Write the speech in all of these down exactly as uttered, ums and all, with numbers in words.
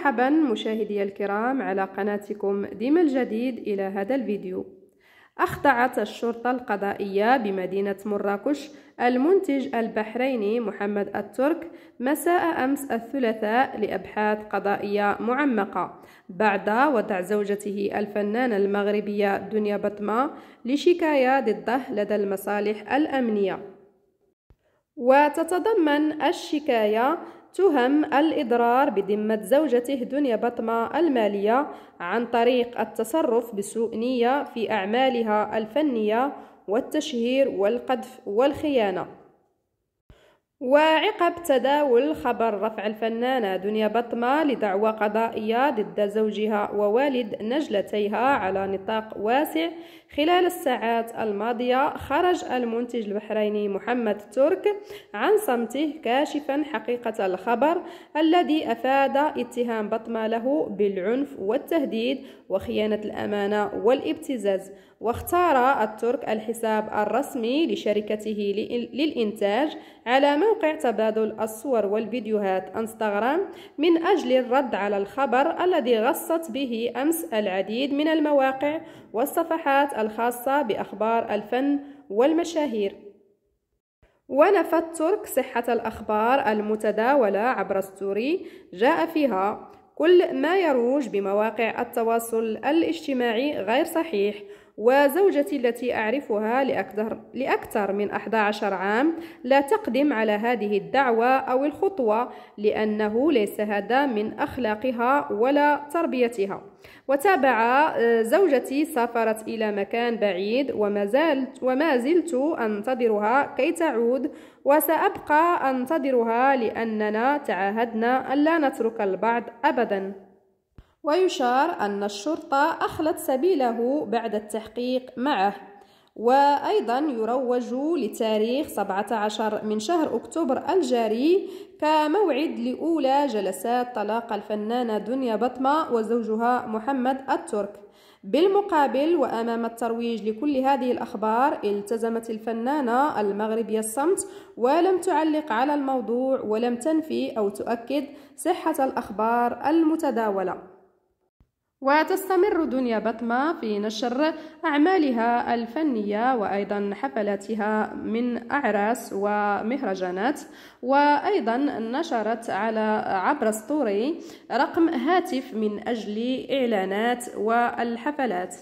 مرحبا مشاهدي الكرام على قناتكم ديما الجديد. إلى هذا الفيديو، أخضعت الشرطة القضائية بمدينة مراكش المنتج البحريني محمد الترك مساء أمس الثلاثاء لأبحاث قضائية معمقة بعد وضع زوجته الفنانة المغربية دنيا بطمة لشكاية ضده لدى المصالح الأمنية. وتتضمن الشكاية تهم الإضرار بذمة زوجته دنيا بطمة المالية عن طريق التصرف بسوء نية في أعمالها الفنية والتشهير والقذف والخيانة. وعقب تداول خبر رفع الفنانة دنيا بطمة لدعوى قضائية ضد زوجها ووالد نجلتيها على نطاق واسع خلال الساعات الماضية، خرج المنتج البحريني محمد الترك عن صمته كاشفا حقيقة الخبر الذي أفاد اتهام بطمة له بالعنف والتهديد وخيانة الأمانة والابتزاز. واختار الترك الحساب الرسمي لشركته للإنتاج على موقع تبادل الصور والفيديوهات انستغرام من أجل الرد على الخبر الذي غصت به أمس العديد من المواقع والصفحات الخاصة بأخبار الفن والمشاهير. ونفى الترك صحة الأخبار المتداولة عبر ستوري جاء فيها: كل ما يروج بمواقع التواصل الاجتماعي غير صحيح، وزوجتي التي أعرفها لأكثر, لأكثر من أحد عشر عام لا تقدم على هذه الدعوة أو الخطوة لأنه ليس هذا من أخلاقها ولا تربيتها. وتابع: زوجتي سافرت إلى مكان بعيد وما زلت, وما زلت أنتظرها كي تعود، وسأبقى أنتظرها لأننا تعاهدنا ألا نترك البعض أبدا. ويشار أن الشرطة أخلت سبيله بعد التحقيق معه. وأيضا يروج لتاريخ سبعة عشر من شهر أكتوبر الجاري كموعد لأولى جلسات طلاق الفنانة دنيا بطمة وزوجها محمد الترك. بالمقابل، وأمام الترويج لكل هذه الأخبار، التزمت الفنانة المغربية الصمت ولم تعلق على الموضوع ولم تنفي أو تؤكد صحة الأخبار المتداولة. وتستمر دنيا بطمة في نشر أعمالها الفنية وأيضا حفلاتها من أعراس ومهرجانات، وأيضا نشرت على عبر ستوري رقم هاتف من أجل إعلانات والحفلات.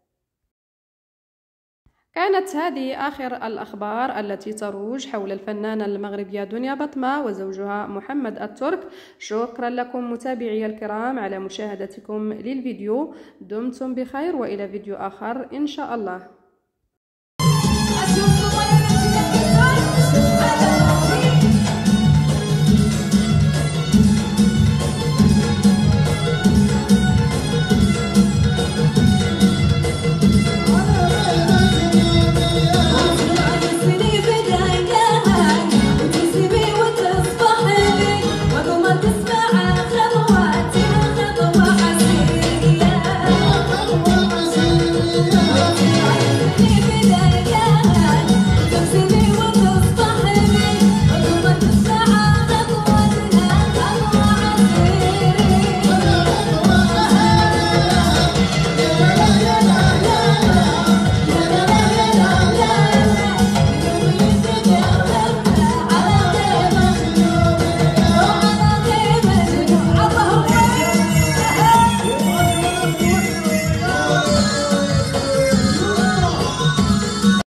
كانت هذه آخر الأخبار التي تروج حول الفنانة المغربية دنيا بطمة وزوجها محمد الترك. شكرا لكم متابعي الكرام على مشاهدتكم للفيديو. دمتم بخير وإلى فيديو آخر إن شاء الله.